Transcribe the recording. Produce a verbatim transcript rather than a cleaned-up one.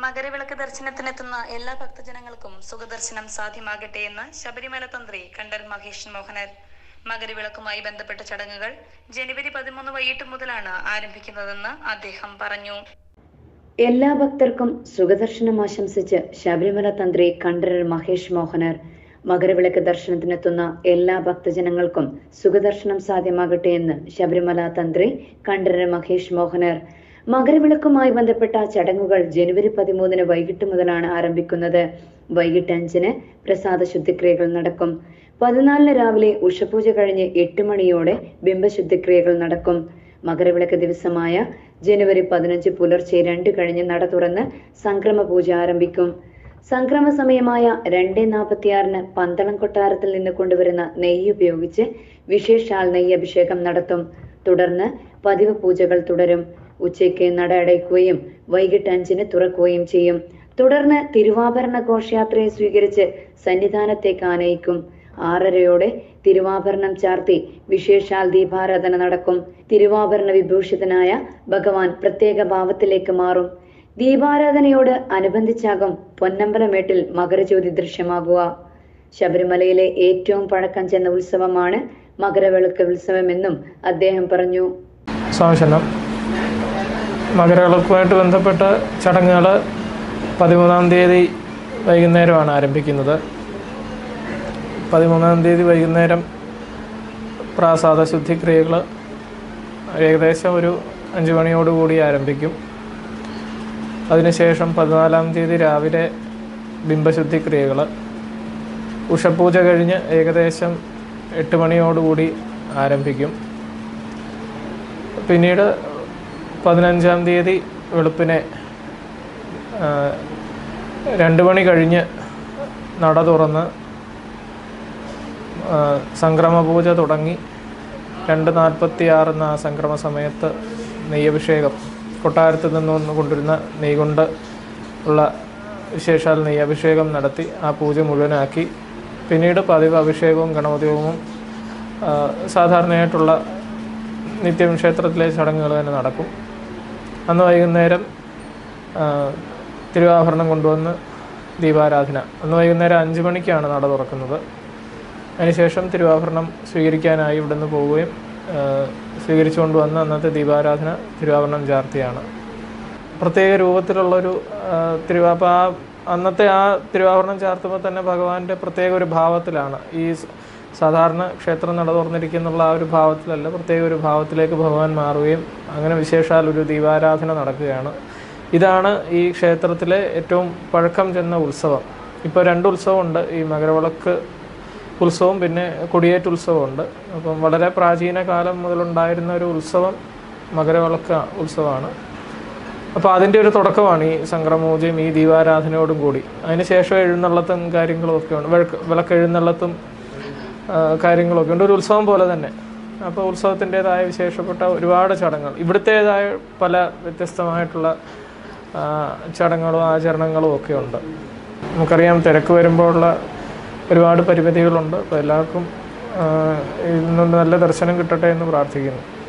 മകരവിളക്ക് ദർശനത്തിനെത്തുന്ന എല്ലാ ഭക്തജനങ്ങൾക്കും സുഖദർശനം സാധ്യമാകട്ടെ എന്ന് ശബരിമല തന്ത്രി കണ്ഠരര് മഹേഷ് മോഹനർ. മകരവിളക്കുമായി ബന്ധപ്പെട്ട ചടങ്ങുകൾ ജനുവരി പതിമൂന്ന് വൈകിട്ട് മുതലാണ് ആരംഭിക്കുന്നതെന്ന് അദ്ദേഹം പറഞ്ഞു. എല്ലാ ഭക്തർക്കും സുഖദർശനം ആശംസിച്ച് ശബരിമല തന്ത്രി കണ്ഠരര് മഹേഷ് മോഹനർ. മകരവിളക്ക് ദർശനത്തിനെത്തുന്ന എല്ലാ ഭക്തജനങ്ങൾക്കും സുഖദർശനം സാധ്യമാകട്ടെ എന്ന് ശബരിമല തന്ത്രി കണ്ഠരര് മഹേഷ് മോഹനർ. മകരവിളക്കുമായി ബന്ധപ്പെട്ട ചടങ്ങുകൾ ജനുവരി പതിമൂന്നിന് വൈകിട്ട് മുതലാണ് ആരംഭിക്കുന്നത്. വൈകിട്ട് അഞ്ചിന് പ്രസാദ ശുദ്ധിക്രിയകൾ നടക്കും. പതിനാലിന് രാവിലെ ഉഷപൂജ കഴിഞ്ഞ് എട്ട് മണിയോടെ ബിംബശുദ്ധിക്രിയകൾ നടക്കും. മകരവിളക്ക് ദിവസമായ ജനുവരി പതിനഞ്ച് പുലർച്ചെ രണ്ട് കഴിഞ്ഞ് നട തുറന്ന് സംക്രമ പൂജ ആരംഭിക്കും. സംക്രമ സമയമായ രണ്ട് നാൽപ്പത്തിയാറിന് പന്തളം കൊട്ടാരത്തിൽ നിന്ന് കൊണ്ടുവരുന്ന നെയ്യ് ഉപയോഗിച്ച് വിശേഷാൽ നെയ്യ് അഭിഷേകം നടത്തും. തുടർന്ന് പതിവ് പൂജകൾ തുടരും. ഉച്ചയ്ക്ക് നട അടയ്ക്കുകയും വൈകിട്ട് അഞ്ചിന് തുറക്കുകയും ചെയ്യും. തുടർന്ന് തിരുവാഭരണ ഘോഷയാത്രയെ സ്വീകരിച്ച് സന്നിധാനത്തേക്ക് ആനയിക്കും. ആറരയോടെ തിരുവാഭരണം ചാർത്തി വിശേഷാൽ ദീപാരാധന നടക്കും. തിരുവാഭരണ വിഭൂഷിതനായ ഭഗവാൻ പ്രത്യേക ഭാവത്തിലേക്ക് മാറും. ദീപാരാധനയോട് അനുബന്ധിച്ചാകും പൊന്നമ്പലമേട്ടിൽ മകരജ്യോതി ദൃശ്യമാകുക. ശബരിമലയിലെ ഏറ്റവും പഴക്കം ചെന്ന ഉത്സവമാണ് മകരവിളക്ക് ഉത്സവമെന്നും അദ്ദേഹം പറഞ്ഞു. മകരവിളക്കുമായിട്ട് ബന്ധപ്പെട്ട ചടങ്ങുകൾ പതിമൂന്നാം തീയതി വൈകുന്നേരമാണ് ആരംഭിക്കുന്നത്. പതിമൂന്നാം തീയതി വൈകുന്നേരം പ്രാസാദ ശുദ്ധിക്രിയകൾ ഏകദേശം ഒരു അഞ്ച് മണിയോടുകൂടി ആരംഭിക്കും. അതിനുശേഷം പതിനാലാം തീയതി രാവിലെ ബിംബശുദ്ധിക്രിയകൾ, ഉഷപൂജ കഴിഞ്ഞ് ഏകദേശം എട്ട് മണിയോടുകൂടി ആരംഭിക്കും. പിന്നീട് പതിനഞ്ചാം തീയതി വെളുപ്പിനെ രണ്ട് മണി കഴിഞ്ഞ് നട തുറന്ന് സംക്രമ പൂജ തുടങ്ങി രണ്ട് നാൽപ്പത്തി ആറെന്ന ആ സംക്രമ സമയത്ത് നെയ്യഭിഷേകം, കൊട്ടാരത്തിൽ നിന്ന് കൊണ്ടുവരുന്ന നെയ്യ് കൊണ്ട് ഉള്ള വിശേഷാൽ നെയ്യഭിഷേകം നടത്തി ആ പൂജ മുഴുവനാക്കി പിന്നീട് പതിവ് അഭിഷേകവും ഗണപതിഹോമവും സാധാരണയായിട്ടുള്ള നിത്യം ക്ഷേത്രത്തിലെ ചടങ്ങുകൾ തന്നെ നടക്കും. അന്ന് വൈകുന്നേരം തിരുവാഭരണം കൊണ്ടുവന്ന് ദീപാരാധന. അന്ന് വൈകുന്നേരം അഞ്ച് മണിക്കാണ് നട തുറക്കുന്നത്. അതിനുശേഷം തിരുവാഭരണം സ്വീകരിക്കാനായി ഇവിടെ നിന്ന് പോവുകയും സ്വീകരിച്ചു കൊണ്ടുവന്ന് അന്നത്തെ ദീപാരാധന തിരുവാഭരണം ചാർത്തിയാണ്. പ്രത്യേക രൂപത്തിലുള്ളൊരു തിരുവാ അപ്പം ആ അന്നത്തെ ആ തിരുവാഭരണം ചാർത്തുമ്പോൾ തന്നെ ഭഗവാന്റെ പ്രത്യേക ഒരു ഭാവത്തിലാണ്. ഈ സാധാരണ ക്ഷേത്രം നട തുറന്നിരിക്കുന്നുള്ള ആ ഒരു ഭാവത്തിലല്ല, പ്രത്യേക ഒരു ഭാവത്തിലേക്ക് ഭഗവാൻ മാറുകയും അങ്ങനെ വിശേഷാൽ ഒരു ദീപാരാധന നടക്കുകയാണ്. ഇതാണ് ഈ ക്ഷേത്രത്തിലെ ഏറ്റവും പഴക്കം ചെന്ന ഉത്സവം. ഇപ്പോൾ രണ്ട് ഉത്സവമുണ്ട്, ഈ മകരവിളക്ക് ഉത്സവം പിന്നെ കൊടിയേറ്റ് ഉത്സവമുണ്ട്. അപ്പം വളരെ പ്രാചീന കാലം മുതലുണ്ടായിരുന്ന ഒരു ഉത്സവം മകരവിളക്ക് ഉത്സവമാണ്. അപ്പോൾ അതിൻ്റെ ഒരു തുടക്കമാണ് ഈ സംക്രമപൂജയും ഈ ദീപാരാധനയോടും കൂടി. അതിനുശേഷം എഴുന്നള്ളത്തും കാര്യങ്ങളും ഒക്കെ ഉണ്ട്, വിളക്ക് വിളക്ക് എഴുന്നള്ളത്തും കാര്യങ്ങളൊക്കെ ഉണ്ട്, ഒരു ഉത്സവം പോലെ തന്നെ. അപ്പോൾ ഉത്സവത്തിൻ്റേതായ വിശേഷപ്പെട്ട ഒരുപാട് ചടങ്ങുകൾ, ഇവിടുത്തേതായ പല വ്യത്യസ്തമായിട്ടുള്ള ചടങ്ങുകളും ആചരണങ്ങളും ഒക്കെ ഉണ്ട്. നമുക്കറിയാം തിരക്ക് വരുമ്പോഴുള്ള ഒരുപാട് പരിമിതികളുണ്ട്. അപ്പോൾ എല്ലാവർക്കും ഇതിൽ നിന്ന് നല്ല ദർശനം കിട്ടട്ടെ എന്ന് പ്രാർത്ഥിക്കുന്നു.